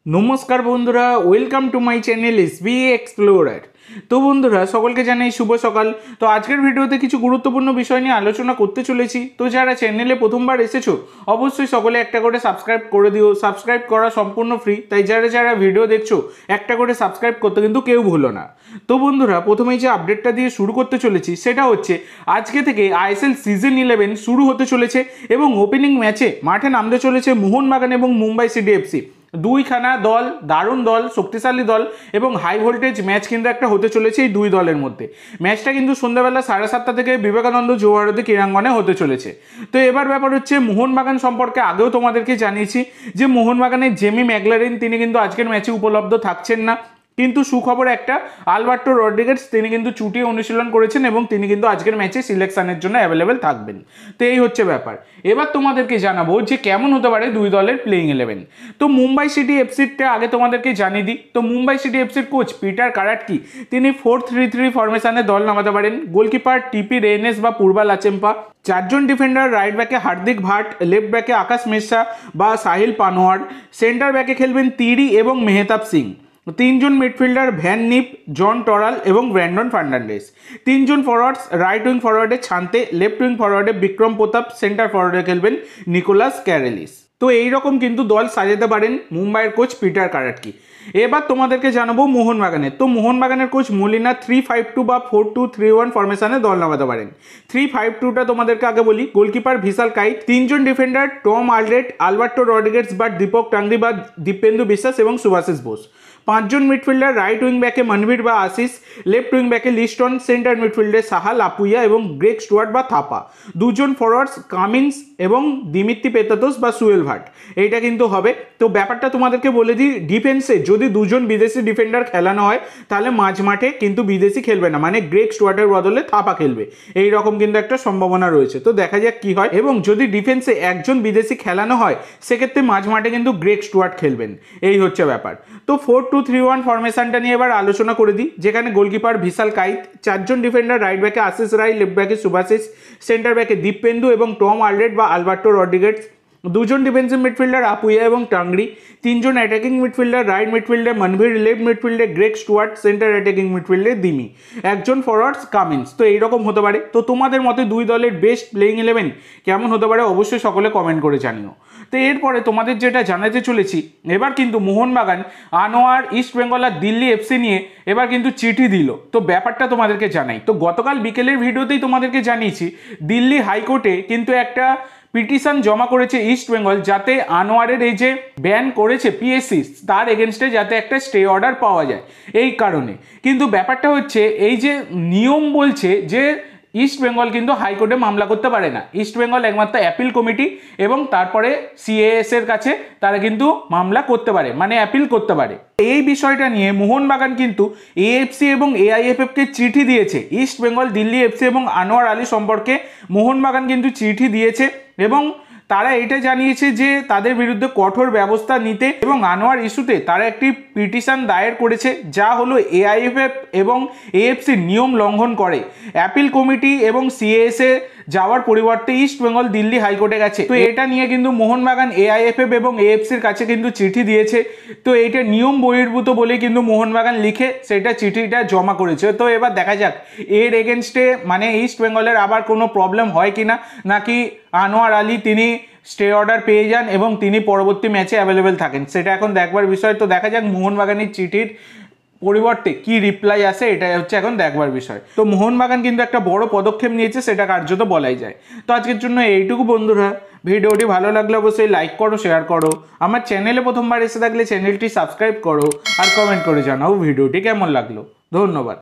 नमस्कार बंधुरा welcome to my channel SB explorer. तो बंधुरा सकलके जानाई शुभ सकाल। तो आजकेर भिडियोते किछु गुरुत्वपूर्ण विषय निये आलोचना करते चलेछि। तो जारा चैनेले प्रथमबार एसेछो अवश्यई सकले एकटा करे सबस्क्राइब करे दिओ। सबस्क्राइब करा सम्पूर्ण फ्री, ताई जारा जारा भिडियो देखछो एकटा करे सबस्क्राइब करते किन्तु केउ भुलो ना। तो बंधुरा प्रथमेई जे अपडेटटा दिये शुरू करते चलेछि सेटा होच्छे आजके थेके आईएसएल सीजन 11 शुरू होते चलेছে এবং ओपेनिंग मैचे माठे नामते चलेছে मोहनबागान এবং मुम्बाई सिटी एफसी। दुईखाना दल दारुण दल शक्तिशाली दल এবং हाई भोल्टेज मैच किन्तु एक होते चलेছে এই দুই দলের মধ্যে। ম্যাচটা কিন্তু সন্ধ্যাবেলা 7:30 থেকে বিবেকানন্দ যুবভারতী ক্রীড়াঙ্গনে হতে চলেছে। তো এবার ব্যাপার হচ্ছে মোহনবাগান সম্পর্কে আগেও তোমাদেরকে জানিয়েছি যে মোহনবাগানের জেমি ম্যাকলারেন তিনি কিন্তু আজকের ম্যাচে উপলব্ধ থাকছেন না, কিন্তু সুখবর একটা আলবার্টো রড্রিগেজ তিনি কিন্তু চুটিয়ে অনুশীলন করেছেন এবং তিনি কিন্তু আজকের ম্যাচে সিলেকশনের জন্য অ্যাভেলেবেল থাকবেন। তো এই হচ্ছে ব্যাপার। এবার তোমাদেরকে জানাবো যে কেমন হতে পারে দুই দলের প্লেইং 11। তো মুম্বাই সিটি এফসিটা আগে তোমাদেরকে জানিয়ে দিই। তো মুম্বাই সিটি এফসির কোচ পিটার কারাটকি তিনি 4-3-3 ফরমেশনে দল নামাতে পারেন। গোলকিপার টিপি রেনেস বা পূর্বা লাচেম্পা, চারজন ডিফেন্ডার রাইট ব্যাকে হার্দিক ভাট, লেফট ব্যাকে আকাশ মেশ্রা বা সাহিল পানোয়ার, সেন্টার ব্যাকে খেলবেন তিরি এবং মেহতাব সিং, তিনজন midfielder van Nip, John Toral এবং ব্র্যান্ডন ফার্নান্ডেস, তিনজন ফরওয়ার্ডস রাইট উইং ফরওয়ার্ডে ছান্তে, লেফট উইং ফরওয়ার্ডে বিক্রম প্রতাপ, সেন্টার ফরওয়ার্ডে খেলবেন নিকোলাস ক্যারেলিস। তো এইরকম কিন্তু দল সাজাতে পারেন মুম্বাইয়ের কোচ পিটার কারাটকি। এবার তোমাদেরকে জানাবো মোহনবাগানের। তো মোহনবাগানের কোচ মলিনা 3-5-2 বা 4-2-3-1 ফরমেশনে দল নামাতে পারেন। 3-5-2টা তোমাদেরকে আগে বলি। গোলকিপার ভিশাল কাইত, তিনজন defender Tom Aldred, Alberto Rodriguez বা দীপক টাংরি বা দীপেন্দু বিশ্বাস এবং সুভাশিস বোস, পাঁচজন মিডফিল্ডার রাইট উইং ব্যাকে মনবীর বা আশিস, লেফট উইং ব্যাকে লিস্টন, সেন্টার মিডফিল্ডে সাহা লাপুইয়া এবং গ্রেগ স্টুয়ার্ট বা থাপা, দুজন ফরওয়ার্ডস কামিন্স এবং দিমিত্রি পেতাতোস বা সুয়েল ভাট। এইটা কিন্তু হবে। তো ব্যাপারটা তোমাদেরকে বলে দিই, ডিফেন্সে যদি দুজন বিদেশি ডিফেন্ডার খেলানো হয় তাহলে মাঝ মাঠে কিন্তু বিদেশি খেলবে না, মানে গ্রেগ স্টুয়ার্টের বদলে থাপা খেলবে। এই রকম কিন্তু একটা সম্ভাবনা রয়েছে। তো দেখা যাক কি হয়। এবং যদি ডিফেন্সে একজন বিদেশি খেলানো হয় সেক্ষেত্রে মাঝ মাঠে কিন্তু গ্রেগ স্টুয়ার্ট খেলবেন। এই হচ্ছে ব্যাপার। তো 4-2-3-1 ফরমেশনটা নিয়ে এবার আলোচনা করে দিই, যেখানে গোলকিপার ভিশাল কাইত, চারজন ডিফেন্ডার রাইট ব্যাকে আশিস রায়, লেফট ব্যাকে সুভাশিস, সেন্টার ব্যাকে দীপেন্দু এবং টম আলড্রেট বা আলবার্টো রড্রিগেজ, দুজন ডিফেন্সিভ মিডফিল্ডার আপুইয়া এবং টাংরি, তিনজন অ্যাটাকিং মিডফিল্ডার রাইট মিডফিল্ডে মনভীর, লেফট মিডফিল্ডে গ্রেগ স্টুয়ার্ট, সেন্টার অ্যাটাকিং মিডফিল্ডে দিমি, একজন ফরওয়ার্ডস কামিন্স। তো এইরকম হতে পারে। তো তোমাদের মতে দুই দলের বেস্ট প্লেইং 11 কেমন হতে পারে অবশ্যই সকলে কমেন্ট করে জানিও। তো এরপরে তোমাদের যেটা জানাতে চলেছি, এবার কিন্তু মোহনবাগান আনোয়ার, ইস্ট বেঙ্গল আর দিল্লি এফসি নিয়ে এবার কিন্তু চিঠি দিল। তো ব্যাপারটা তোমাদেরকে জানাই। তো গতকাল বিকেলের ভিডিওতেই তোমাদেরকে জানিয়েছি দিল্লি হাইকোর্টে কিন্তু একটা পিটিশন জমা করেছে ইস্ট বেঙ্গল, যাতে আনোয়ারের এই যে ব্যান করেছে পিএসসি তার এগেনস্টে যাতে একটা স্টে অর্ডার পাওয়া যায়। এই কারণে কিন্তু ব্যাপারটা হচ্ছে এই যে নিয়ম বলছে যে ইস্ট বেঙ্গল কিন্তু হাইকোর্টে মামলা করতে পারে না। ইস্ট বেঙ্গল একমাত্র অ্যাপিল কমিটি এবং তারপরে সিএএস এর কাছে তারা কিন্তু মামলা করতে পারে, মানে অ্যাপিল করতে পারে। এই বিষয়টা নিয়ে মোহনবাগান কিন্তু এএফসি এবং এআইএফএফকে চিঠি দিয়েছে। ইস্ট বেঙ্গল, দিল্লি এফসি এবং আনোয়ার আলী সম্পর্কে মোহনবাগান কিন্তু চিঠি দিয়েছে এবং তারা এটা জানিয়েছে যে তাদের বিরুদ্ধে কঠোর ব্যবস্থা নিতে এবং আনোয়ার ইস্যুতে তারা একটি পিটিশন দায়ের করেছে, যা হলো এআইএফএফ এবং এএফসির নিয়ম লঙ্ঘন করে। অ্যাপিল কমিটি এবং সিএএসএ যাওয়ার পরিবর্তে ইস্ট বেঙ্গল দিল্লি হাইকোর্টে গেছে। তো এটা নিয়ে কিন্তু মোহনবাগান এআইএফএফ এবং এএফসির কাছে কিন্তু চিঠি দিয়েছে। তো এইটা নিয়ম বহির্ভূত বলে কিন্তু মোহনবাগান লিখে সেটা চিঠিটা জমা করেছে। তো এবার দেখা যাক এর এগেনস্টে মানে ইস্ট বেঙ্গলের আবার কোনো প্রবলেম হয় কিনা, নাকি আনোয়ার আলী তিনি স্টে অর্ডার পেয়ে যান এবং তিনি পরবর্তী ম্যাচে অ্যাভেলেবেল থাকেন, সেটা এখন দেখবার বিষয়। তো দেখা যাক মোহনবাগানের চিঠির পরিবর্তে কি রিপ্লাই আসে, এটাই হচ্ছে এখন দেখবার বিষয়। তো মোহনবাগান কিন্তু একটা বড় পদক্ষেপ নিয়েছে, সেটা কার্যত বলাই যায়। তো আজকের জন্য এইটুকু বন্ধুরা। ভিডিওটি ভালো লাগলে অবশ্যই লাইক করো, শেয়ার করো, আমার চ্যানেলে প্রথমবার এসে থাকলে চ্যানেলটি সাবস্ক্রাইব করো আর কমেন্ট করে জানাও ভিডিওটি কেমন লাগলো। ধন্যবাদ।